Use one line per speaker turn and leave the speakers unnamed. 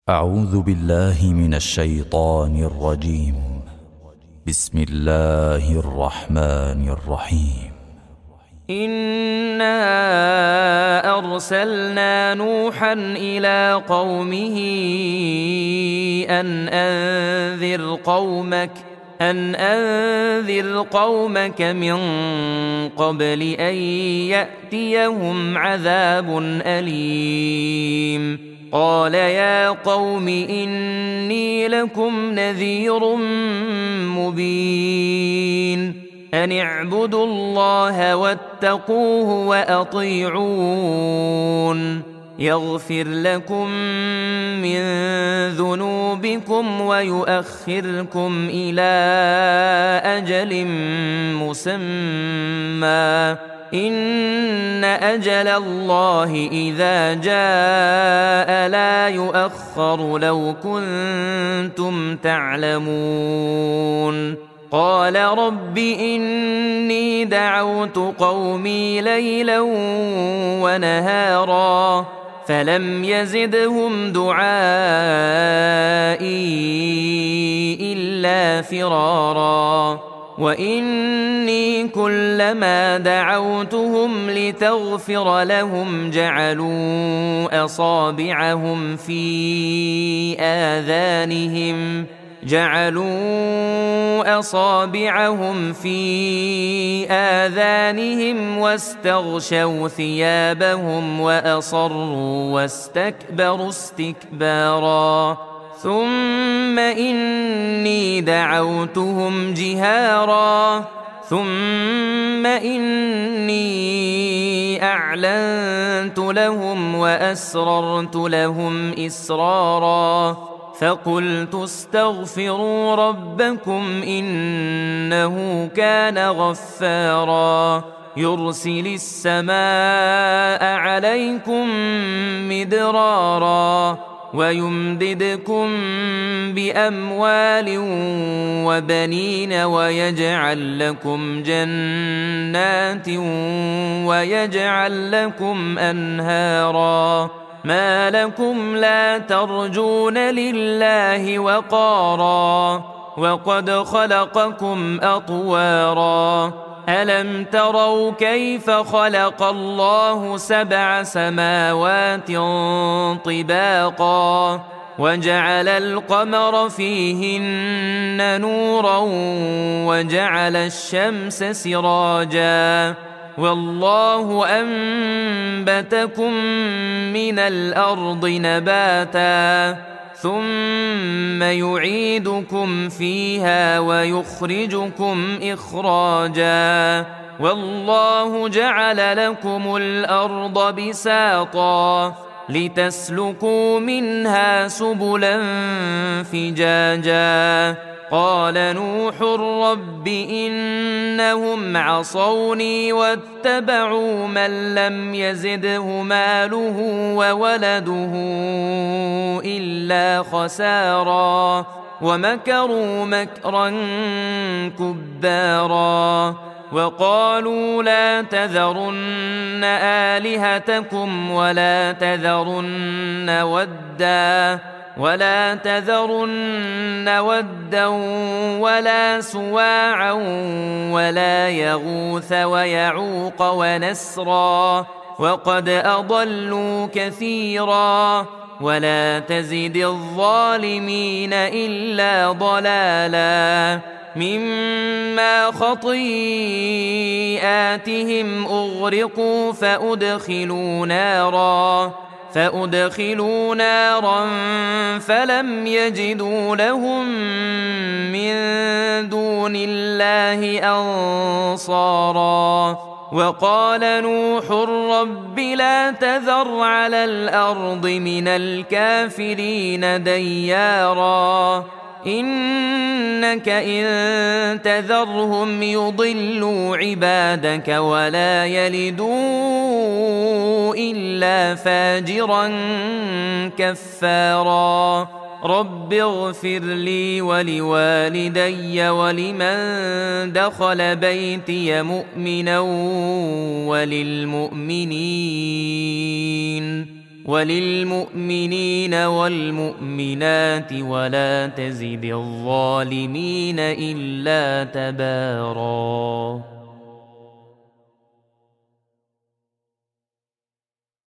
أعوذ بالله من الشيطان الرجيم. بسم الله الرحمن الرحيم.
إنا أرسلنا نوحا إلى قومه أن أنذر قومك من قبل أن يأتيهم عذاب أليم. قال يا قوم إني لكم نذير مبين أن اعبدوا الله واتقوه وأطيعون يغفر لكم من ذنوبكم ويؤخركم إلى أجل مسمى إن أجل الله إذا جاء لا يؤخر لو كنتم تعلمون. قال رب إني دعوت قومي ليلا ونهارا فلم يزدهم دعائي إلا فرارا وإني كلما دعوتهم لتغفر لهم جعلوا أصابعهم في آذانهم واستغشوا ثيابهم وأصروا واستكبروا استكبارا ثم إني دعوتهم جهارا ثم إني أعلنت لهم وأسررت لهم إسرارا فقلت استغفروا ربكم إنه كان غفارا يرسل السماء عليكم مدرارا ويمددكم بأموال وبنين ويجعل لكم جنات ويجعل لكم أنهارا ما لكم لا ترجون لله وقارا وقد خلقكم أطوارا ألم تروا كيف خلق الله 7 سماوات طباقا وجعل القمر فيهن نورا وجعل الشمس سراجا والله أنبتكم من الأرض نباتا ثم يعيدكم فيها ويخرجكم إخراجا والله جعل لكم الأرض بساطا لتسلكوا منها سبلا فجاجا قال نوح رب إنهم عصوني واتبعوا من لم يزده ماله وولده إلا خسارا ومكروا مكرا كبارا وقالوا لا تذرن آلهتكم ولا تذرن ودا ولا سواعا ولا يغوث ويعوق ونسرا وقد أضلوا كثيرا ولا تزد الظالمين إلا ضلالا مما خطيئاتهم أغرقوا فأدخلوا نارا فلم يجدوا لهم من دون الله أنصارا وقال نوح رب لا تذر على الأرض من الكافرين ديارا إنك إن تذرهم يضلوا عبادك ولا يلدوا إلا فاجرا كفارا رب اغفر لي ولوالدي ولمن دخل بيتي مؤمنا وللمؤمنين وللمؤمنين والمؤمنات ولا تزد الظالمين إلا تباراً